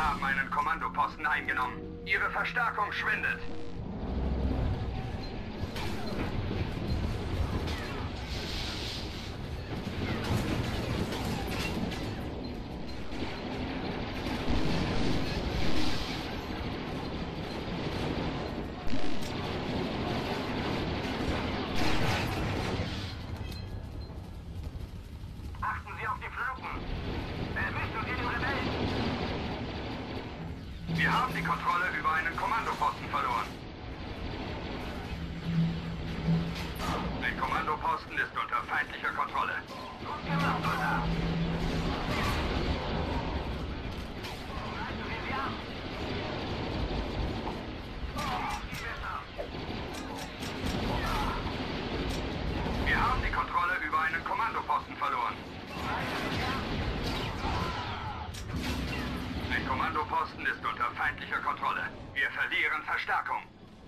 haben einen Kommandoposten eingenommen. Ihre Verstärkung schwindet. Achten Sie auf die Flanken. Erwischen Sie den Rebellen. Wir haben die Kontrolle über einen Kommandoposten verloren. Ein Kommandoposten ist unter feindlicher Kontrolle. Gut gemacht, Soldat. Greifen Sie sie an. Besser. Wir haben die Kontrolle über einen Kommandoposten verloren. Ein Kommandoposten ist unter feindlicher Kontrolle. Wir verlieren Verstärkung.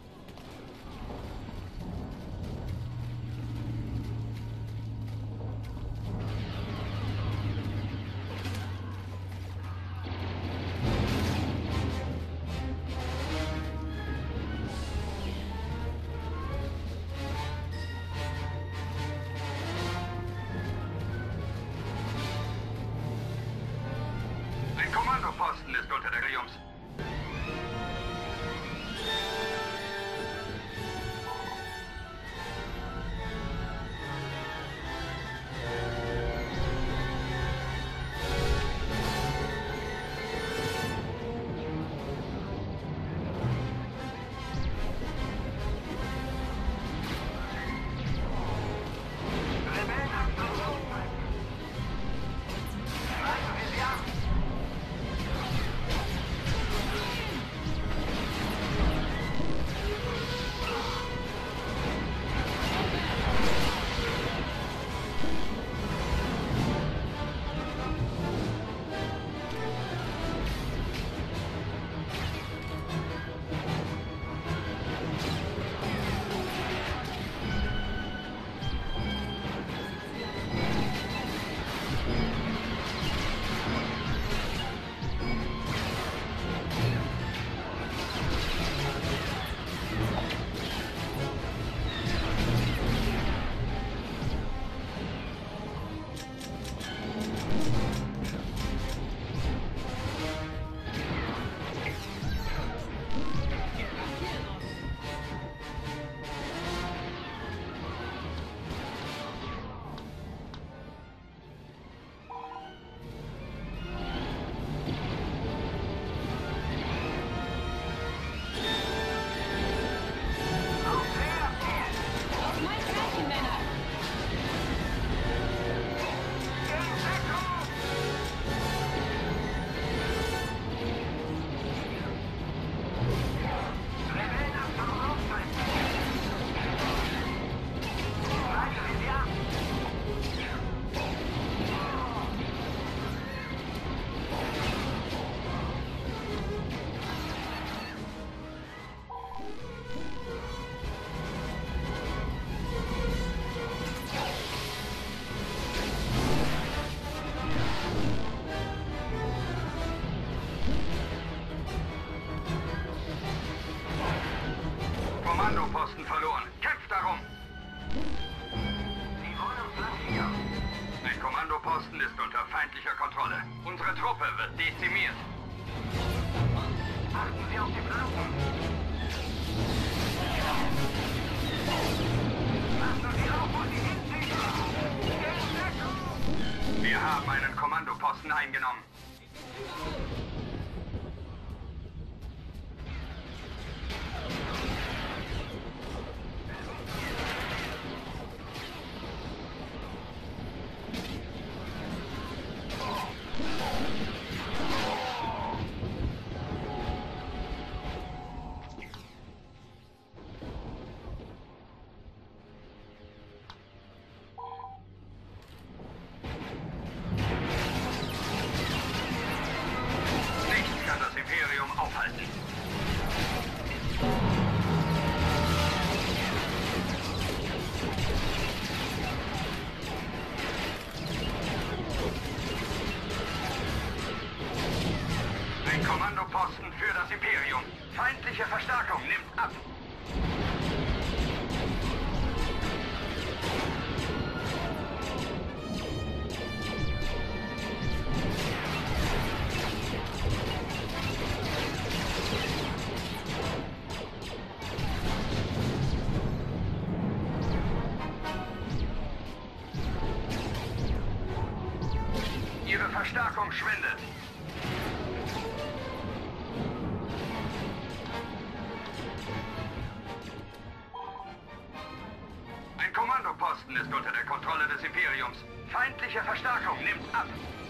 Ein Kommandoposten ist unter der Triumphs. Rebellenachsen losstrecken. Greifen Sie sie an. Kommandoposten verloren. Kämpft darum! Sie wollen flankieren. Ein Kommandoposten ist unter feindlicher Kontrolle. Unsere Truppe wird dezimiert. Achten Sie auf die Flanken. Lassen Sie auf, wo Sie hinziehen. In Deckung. Wir haben einen Kommandoposten eingenommen. Feindliche Verstärkung nimmt ab. Ihre Verstärkung schwindet. Ein Kommandoposten ist unter der Kontrolle des Imperiums. Feindliche Verstärkung nimmt ab.